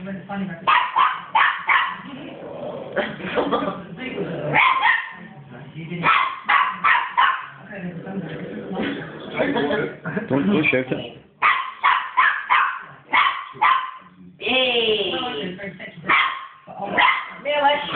Don't shout it. Hey! Miałeś?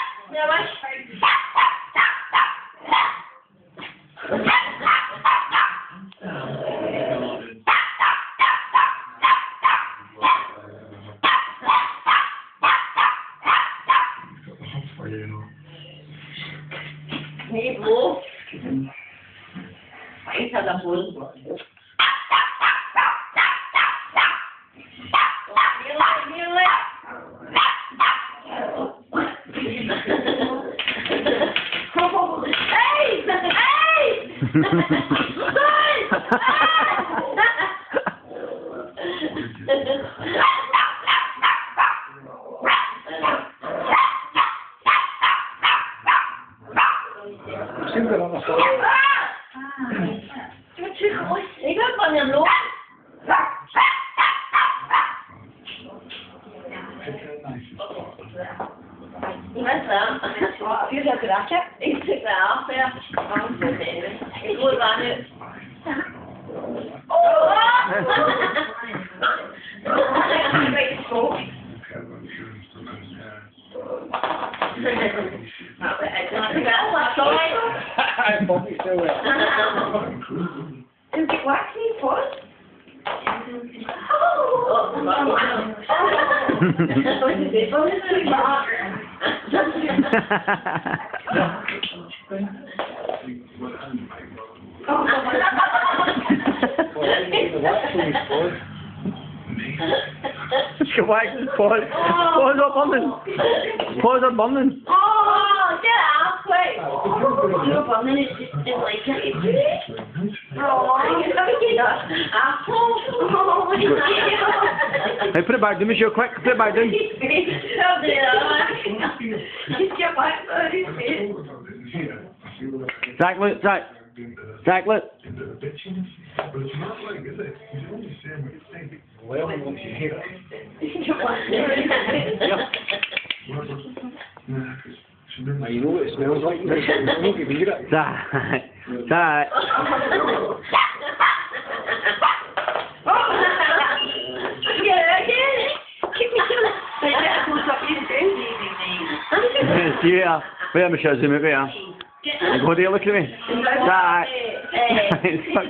Nie było. Fajnie za ból. Ik ben van je loop. Ik ben zo. Je zet het af. Ik zit eraf. Ik hoor waar nu. I'm probably still there. Is it waxing first? Ska wax pause. Pause up on them. Pause up on them. Oh, get out, quick. Your bum is just like it. Oh, Hey, put it back down, Michelle, quick, put it back down. Zach, look, Zach. Zach, look. But it's not like, is it? You only saying what you think. Well, once you hear it. You know what it smells like? Zach. Zach. Yeah, wait, Michelle, zoom out there. Go there, look at me. Zach.